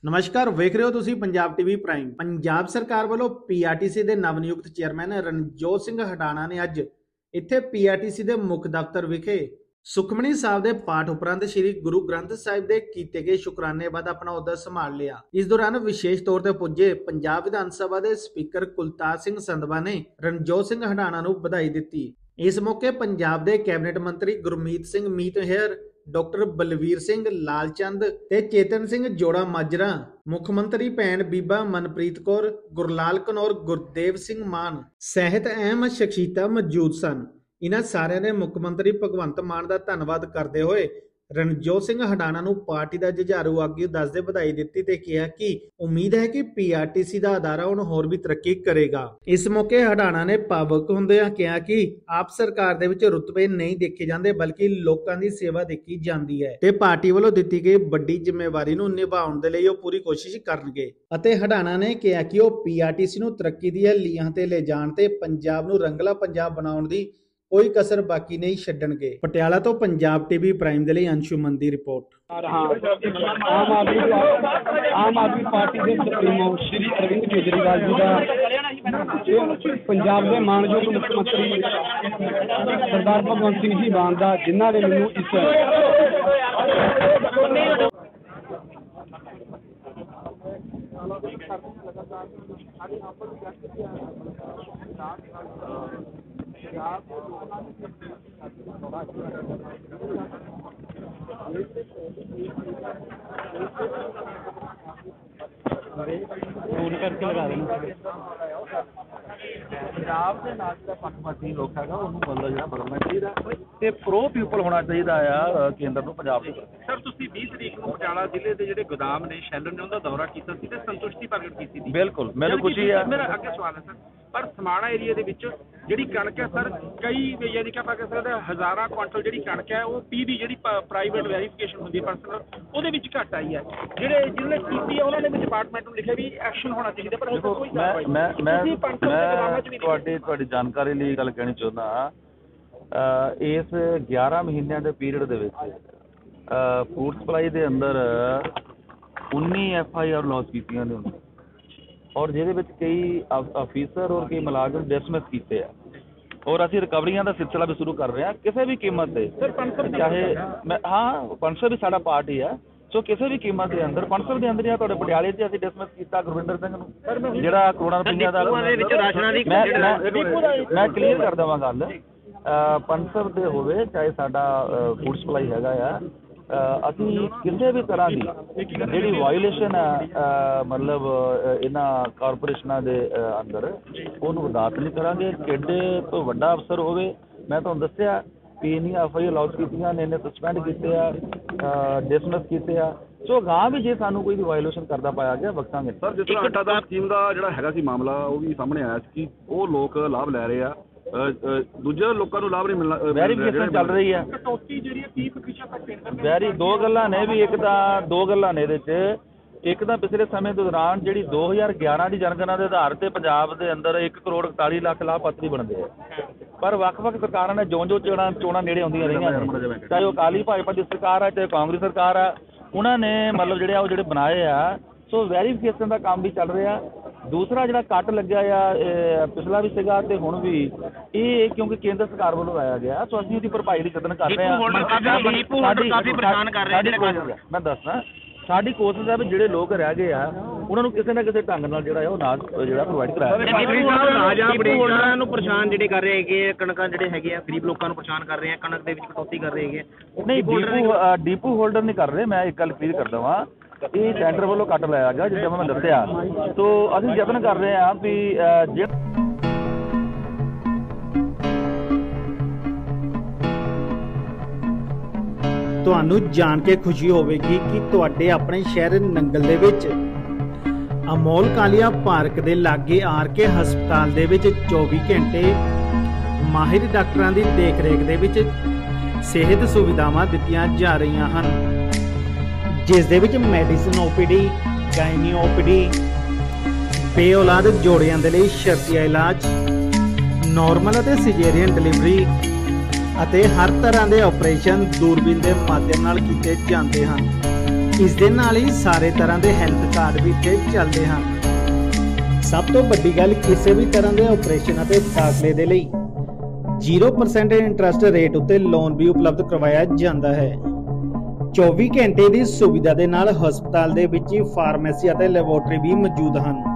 ਨਮਸਕਾਰ, ਵੇਖ ਰਹੇ ਹੋ ਤੁਸੀਂ ਪੰਜਾਬ ਟੀਵੀ ਪ੍ਰਾਈਮ। ਪੰਜਾਬ ਸਰਕਾਰ ਵੱਲੋਂ ਪੀਆਰਟੀਸੀ ਦੇ ਨਵਨਿਯੁਕਤ ਚੇਅਰਮੈਨ ਰਣਜੋਤ ਸਿੰਘ ਹਟਾਣਾ ਨੇ ਅੱਜ ਇੱਥੇ ਪੀਆਰਟੀਸੀ ਦੇ ਮੁੱਖ ਦਫ਼ਤਰ ਵਿਖੇ ਸੁਖਮਨੀ ਸਾਹਿਬ ਦੇ ਪਾਠ ਉਪਰੰਤ ਸ੍ਰੀ ਗੁਰੂ ਗ੍ਰੰਥ ਸਾਹਿਬ ਦੇ ਕੀਤੇ ਗਏ ਸ਼ੁਕਰਾਨੇ ਬਾਅਦ ਆਪਣਾ ਅਹੁਦਾ ਸੰਭਾਲ ਲਿਆ। ਇਸ ਦੌਰਾਨ ਵਿਸ਼ੇਸ਼ ਤੌਰ ਤੇ ਪੁੱਜੇ ਪੰਜਾਬ ਵਿਧਾਨ ਸਭਾ ਦੇ ਸਪੀਕਰ ਕੁਲਤਾਰ ਸਿੰਘ ਸੰਧਵਾ ਨੇ ਰਣਜੋਤ ਸਿੰਘ ਹਟਾਣਾ ਨੂੰ ਵਧਾਈ ਦਿੱਤੀ। ਇਸ ਮੌਕੇ ਪੰਜਾਬ ਦੇ ਕੈਬਨਿਟ ਮੰਤਰੀ ਗੁਰਮੀਤ ਸਿੰਘ ਮੀਤਹੇਰ, डॉक्टर बलवीर सिंह लालचंद ते चेतन सिंह जोड़ा माजरा, मुख मंत्री भैन बीबा मनप्रीत कौर, गुरलाल कनौर, गुरदेव सिंह मान सहित अहम शख्सियतां मौजूद सन। इन्हां सारिਆਂ ने मुख मंत्री भगवंत मान का धन्नवाद करते हुए ਰਣਜੋਤ ਸਿੰਘ ਹਟਾਣਾ ਨੂੰ ਪਾਰਟੀ ਦਾ ਜੁਝਾਰੂ ਆਗੂ ਦੱਸਦੇ ਵਧਾਈ ਦਿੱਤੀ ਤੇ ਕਿਹਾ ਕਿ ਉਮੀਦ ਹੈ ਕਿ ਪੀਆਰਟੀਸੀ ਦਾ ਅਦਾਰਾ ਹੁਣ ਹੋਰ ਵੀ ਤਰੱਕੀ ਕਰੇਗਾ। ਇਸ ਮੌਕੇ ਹਟਾਣਾ ਨੇ ਭਾਵੁਕ ਹੁੰਦਿਆਂ ਕਿਹਾ ਕਿ ਆਪ ਸਰਕਾਰ ਦੇ ਵਿੱਚ ਰੁਤਬੇ ਨਹੀਂ ਦੇਖੇ ਜਾਂਦੇ ਬਲਕਿ ਲੋਕਾਂ ਦੀ ਸੇਵਾ ਦੇਖੀ ਜਾਂਦੀ ਹੈ ਤੇ ਪਾਰਟੀ ਵੱਲੋਂ ਦਿੱਤੀ ਗਈ ਵੱਡੀ ਜ਼ਿੰਮੇਵਾਰੀ ਨੂੰ ਨਿਭਾਉਣ ਦੇ ਲਈ ਉਹ ਪੂਰੀ ਕੋਸ਼ਿਸ਼ ਕਰਨਗੇ। ਅਤੇ ਹਟਾਣਾ ਨੇ ਕਿਹਾ ਕਿ ਉਹ ਪੀਆਰਟੀਸੀ ਨੂੰ ਤਰੱਕੀ ਦੀਆਂ ਲੀਹਾਂ ਤੇ ਲੈ ਜਾਣ ਤੇ ਪੰਜਾਬ ਨੂੰ ਰੰਗਲਾ ਪੰਜਾਬ ਬਣਾਉਣ ਦੀ कोई कसर बाकी नहीं छड्डणगे। पटियाला तो पंजाब टीवी प्राइम के लिए अंशु मन की रिपोर्ट। आम आदमी पार्टी के सुप्रीमो श्री अरविंद केजरीवाल जी का पंजाब के मानयोग मुख्यमंत्री सरदार भगवंत सिंह जी मान का जिन्हों ने मैनू इस फोन करके लगा देना ਪੰਜਾਬ ਦੇ ਨਾਲ ਜਿਹੜਾ ਪੱਖਪਾਤੀ ਲੋਕ ਹੈਗਾ ਉਹਨੂੰ ਬਦਲਣਾ ਚਾਹੀਦਾ ਤੇ ਪ੍ਰੋ ਪੀਪਲ ਹੋਣਾ ਚਾਹੀਦਾ ਆ ਕੇਂਦਰ ਨੂੰ ਪੰਜਾਬ ਦੇ। ਸਰ ਤੁਸੀਂ 20 ਤਰੀਕ ਨੂੰ ਪਟਿਆਲਾ ਜ਼ਿਲ੍ਹੇ ਦੇ ਜਿਹੜੇ ਗੋਦਾਮ ਨੇ ਸ਼ੈਲਰ ਨੇ ਉਹਦਾ ਦੌਰਾ ਕੀਤਾ ਸੀ ਤੇ ਸੰਤੁਸ਼ਟੀ ਪ੍ਰਗਟ ਕੀਤੀ ਸੀ। ਬਿਲਕੁਲ ਮੈਨੂੰ ਖੁਸ਼ੀ ਆ। ਮੇਰਾ ਅੱਗੇ ਸਵਾਲ ਹੈ ਸਰ, ਪਰ ਸਮਾਣਾ ਏਰੀਆ ਦੇ ਵਿੱਚ ਜਿਹੜੀ ਕਣਕ ਹੈ ਸਰ ਕਈ ਯਾਨੀ ਕਿ ਆਪਾਂ ਕਹਿ ਸਕਦੇ ਹਜ਼ਾਰਾਂ ਕੁਆਂਟਲ ਜਿਹੜੀ ਕਣਕ ਹੈ ਉਹ ਪੀ ਦੀ ਜਿਹੜੀ ਪ੍ਰਾਈਵੇਟ ਵੈਰੀਫਿਕੇਸ਼ਨ ਹੁੰਦੀ ਹੈ ਪਰਸਨਲ ਉਹਦੇ ਵਿੱਚ ਘੱਟ ਆਈ ਹੈ। ਜਿਹਨੇ ਕੀਤੀ ਹੈ ਉਹਨਾਂ ਨੇ ਵੀ ਡਿਪਾਰਟਮੈਂਟ ਨੂੰ ਲਿਖਿਆ ਵੀ ਐਕਸ਼ਨ ਹੋਣਾ ਚਾਹੀਦਾ ਪਰ ਉਹ ਕੋਈ ਤੁਹਾਡੀ ਜਾਣਕਾਰੀ ਲਈ ਗੱਲ ਕਹਿਣੀ ਚਾਹੁੰਦਾ ਇਸ 11 ਮਹੀਨਿਆਂ ਦੇ ਪੀਰੀਅਡ ਦੇ ਵਿੱਚ ਫੂਡ ਸਪਲਾਈ ਦੇ ਅੰਦਰ 19 FIR ਲੌਂਚ ਕੀਤੀਆਂ ਨੇ ਔਰ ਜਿਹਦੇ ਵਿੱਚ ਕਈ ਅਫੀਸਰ ਔਰ ਕਈ ਮੁਲਾਜ਼ਮ ਡਿਸਮਿਸ ਕੀਤੇ ਆ ਔਰ ਅਸੀਂ ਰਿਕਵਰੀਆਂ ਦਾ ਸਿਲਸਿਲਾ ਵੀ ਸ਼ੁਰੂ ਕਰ ਰਹੇ ਹਾਂ ਕਿਸੇ ਵੀ ਕੀਮਤ ਤੇ। ਚਾਹੇ ਪੰਸਰ ਵੀ ਸਾਡਾ ਪਾਰਟ ਹੀ ਆ ਸੋ ਕਿਸੇ ਵੀ ਕੀਮਤ ਦੇ ਅੰਦਰ ਪੰਸਰ ਦੇ ਅੰਦਰ ਜਾਂ ਤੁਹਾਡੇ ਪਟਿਆਲੇ 'ਚ ਅਸੀਂ ਡਿਸਮਿਸ ਕੀਤਾ ਗੁਰਵਿੰਦਰ ਸਿੰਘ ਨੂੰ ਜਿਹੜਾ ਕਰੋੜਾਂ ਰੁਪਈਆ ਦਾ। ਮੈਂ ਕਲੀਅਰ ਕਰ ਦੇਵਾਂ ਗੱਲ, ਪੰਸਰ ਦੇ ਹੋਵੇ ਚਾਹੇ ਸਾਡਾ ਫੂਡ ਸਪਲਾਈ ਹੈਗਾ ਆ, ਅਸੀਂ ਕਿਸੇ ਵੀ ਤਰ੍ਹਾਂ ਦੀ ਜਿਹੜੀ ਵਾਇਓਲੇਸ਼ਨ ਹੈ ਮਤਲਬ ਇਹਨਾਂ ਕਾਰਪੋਰੇਸ਼ਨਾਂ ਦੇ ਅੰਦਰ ਉਹਨੂੰ ਬਰਦਾਸ਼ਤ ਨਹੀਂ ਕਰਾਂਗੇ। ਕਿੱਡੇ ਤੋਂ ਵੱਡਾ ਅਫਸਰ ਹੋਵੇ, ਮੈਂ ਤੁਹਾਨੂੰ ਦੱਸਿਆ ਵੀ ਇੰਨੀਆਂ FIR ਲੌਂਚ ਕੀਤੀਆਂ ਨੇ, ਇਹਨੇ ਸਸਪੈਂਡ ਕੀਤੇ ਆ, ਡਿਸਮਿਸ ਕੀਤੇ ਆ। ਸੋ ਅਗਾਂਹ ਵੀ ਜੇ ਸਾਨੂੰ ਕੋਈ ਵੀ ਵਾਇਓਲੇਸ਼ਨ ਕਰਦਾ ਪਾਇਆ ਗਿਆ ਵਕਤਾਂਗੇ। ਸਰ ਜਿਸ ਤਰ੍ਹਾਂ ਆਟਾ ਦਾਲ ਸਕੀਮ ਦਾ ਜਿਹੜਾ ਹੈਗਾ ਸੀ ਮਾਮਲਾ ਉਹ ਵੀ ਸਾਹਮਣੇ ਆਇਆ ਸੀ ਕਿ ਉਹ ਲੋਕ ਲਾਭ ਲੈ ਰਹੇ ਆ, ਦੂਜੇ ਲੋਕਾਂ ਨੂੰ ਲਾਭ ਨਹੀਂ ਮਿਲਣਾ। ਵੈਰੀਫਿਕੇਸ਼ਨ ਚੱਲ ਰਹੀ ਹੈ। ਕਟੌਤੀ ਜਿਹੜੀ 30% ਵੈਰੀ ਦੋ ਗੱਲਾਂ ਨੇ ਵੀ, ਇੱਕ ਤਾਂ ਦੋ ਗੱਲਾਂ ਨੇ ਇਹਦੇ 'ਚ। ਇੱਕ ਤਾਂ ਪਿਛਲੇ ਸਮੇਂ ਦੇ ਦੌਰਾਨ ਜਿਹੜੀ 2011 ਦੀ ਜਨਗਣਨਾ ਦੇ ਆਧਾਰ ਤੇ ਪੰਜਾਬ ਦੇ ਅੰਦਰ 1 ਕਰੋੜ 41 ਲੱਖ ਲਾਭਪਾਤਰੀ ਬਣਦੇ ਆ, ਪਰ ਵੱਖ-ਵੱਖ ਸਰਕਾਰਾਂ ਨੇ ਜੋ ਚੋਣਾਂ ਨੇੜੇ ਆਉਂਦੀਆਂ ਰਹੀਆਂ ਨੇ, ਚਾਹੇ ਉਹ ਅਕਾਲੀ ਭਾਜਪਾ ਦੀ ਸਰਕਾਰ ਆ ਚਾਹੇ ਕਾਂਗਰਸ ਸਰਕਾਰ ਆ, ਉਹਨਾਂ ਨੇ ਮਤਲਬ ਜਿਹੜੇ ਬਣਾਏ ਆ। ਸੋ ਵੈਰੀਫਿਕੇਸ਼ਨ ਦਾ ਕੰਮ ਵੀ ਚੱਲ ਰਿਹਾ। ਦੂਸਰਾ ਜਿਹੜਾ ਕੱਟ ਲੱਗਿਆ ਆ ਪਿਛਲਾ ਵੀ ਸੀਗਾ ਤੇ ਹੁਣ ਵੀ ਇਹ ਕਿਉਂਕਿ ਕੇਂਦਰ ਸਰਕਾਰ ਵੱਲੋਂ ਆਇਆ ਗਿਆ ਸੋ ਅਸੀਂ ਉਹਦੀ ਭਰਪਾਈ ਦੀ ਯਤਨ ਕਰ ਰਹੇ ਹਾਂ। ਮੈਂ ਦੱਸਦਾ ਸਾਡੀ ਕੋਸ਼ਿਸ਼ ਹੈ ਵੀ ਜਿਹੜੇ ਲੋਕ ਰਹਿ ਗਏ ਆ ਉਹਨਾਂ ਨੂੰ ਕਿਸੇ ਨਾ ਕਿਸੇ ਢੰਗ ਨਾਲ ਜਿਹੜਾ ਉਹ ਨਾਜ ਜਿਹੜਾ ਪ੍ਰੋਵਾਈਡ ਕਰਾਇਆ। ਨੂੰ ਪਰੇਸ਼ਾਨ ਜਿਹੜੇ ਕਰ ਰਹੇ ਹੈਗੇ ਕਣਕਾਂ ਜਿਹੜੇ ਹੈਗੇ ਆ ਗਰੀਬ ਲੋਕਾਂ ਨੂੰ ਪਰੇਸ਼ਾਨ ਕਰ ਰਹੇ ਆ, ਕਣਕ ਦੇ ਵਿੱਚ ਕਟੌਤੀ ਕਰ ਰਹੇ ਹੈਗੇ। ਨਹੀਂ, ਡੀਪੂ ਹੋਲਡਰ ਨਹੀਂ ਕਰ ਰਹੇ। ਮੈਂ ਇੱਕ ਗੱਲ ਕਲੀਅਰ ਕਰਦਾ ਵਾਂ, ਇਹ ਸੈਂਟਰ ਵੱਲੋਂ ਕੱਟ ਲਾਇਆ ਗਿਆ ਜਿੱਦਾਂ ਮੈਂ ਦੱਸਿਆ। ਸੋ ਅਸੀਂ ਯਤਨ ਕਰ ਰਹੇ ਹਾਂ ਵੀ ਤੁਹਾਨੂੰ ਜਾਣ ਕੇ ਖੁਸ਼ੀ ਹੋਵੇਗੀ ਕਿ ਤੁਹਾਡੇ ਆਪਣੇ ਸ਼ਹਿਰ ਨੰਗਲ ਦੇ ਵਿੱਚ ਅਮੋਲ ਕਾਲੀਆ ਪਾਰਕ ਦੇ ਲਾਗੇ RK ਹਸਪਤਾਲ ਦੇ ਵਿੱਚ 24 ਘੰਟੇ ਮਾਹਿਰ ਡਾਕਟਰਾਂ ਦੀ ਦੇਖਰੇਖ ਦੇ ਵਿੱਚ ਸਿਹਤ ਸੁਵਿਧਾਵਾਂ ਦਿੱਤੀਆਂ ਜਾ ਰਹੀਆਂ ਹਨ, ਜਿਸ ਦੇ ਵਿੱਚ ਮੈਡੀਸਨ OPD, ਗਾਇਨੀ OPD, ਬੇਔਲਾਦ ਜੋੜਿਆਂ ਦੇ ਲਈ ਸ਼ਰਤੀਆ ਇਲਾਜ, ਨਾਰਮਲ ਅਤੇ ਸਿਜੇਰੀਅਨ ਡਿਲੀਵਰੀ ਅਤੇ ਹਰ ਤਰ੍ਹਾਂ ਦੇ ਆਪਰੇਸ਼ਨ ਦੂਰਬੀਨ ਦੇ ਮਾਧਿਅਮ ਨਾਲ ਕੀਤੇ ਜਾਂਦੇ ਹਨ। ਇਸ ਦੇ ਨਾਲ ਹੀ ਸਾਰੇ ਤਰ੍ਹਾਂ ਦੇ ਹੈਲਥ ਕਾਰਡ ਵੀ ਇੱਥੇ ਚੱਲਦੇ ਹਨ। ਸਭ ਤੋਂ ਵੱਡੀ ਗੱਲ, ਕਿਸੇ ਵੀ ਤਰ੍ਹਾਂ ਦੇ ਆਪਰੇਸ਼ਨ ਅਤੇ ਦਾਖਲੇ ਦੇ ਲਈ 0% ਇੰਟਰਸਟ ਰੇਟ ਉੱਤੇ ਲੋਨ ਵੀ ਉਪਲਬਧ ਕਰਵਾਇਆ ਜਾਂਦਾ ਹੈ। 24 ਘੰਟੇ ਦੀ ਸੁਵਿਧਾ ਦੇ ਨਾਲ ਹਸਪਤਾਲ ਦੇ ਵਿੱਚ ਹੀ ਫਾਰਮੇਸੀ ਅਤੇ ਲੈਬੋਰੇਟਰੀ ਵੀ ਮੌਜੂਦ ਹਨ।